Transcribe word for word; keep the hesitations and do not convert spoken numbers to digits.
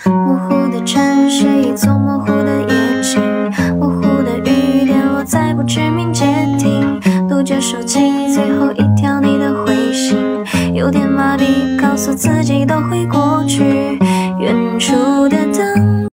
模糊的城市一座模糊的夜景，模糊的雨点落在不知名街亭，读着手机最后一条你的回信，有点麻痹，告诉自己都会过去。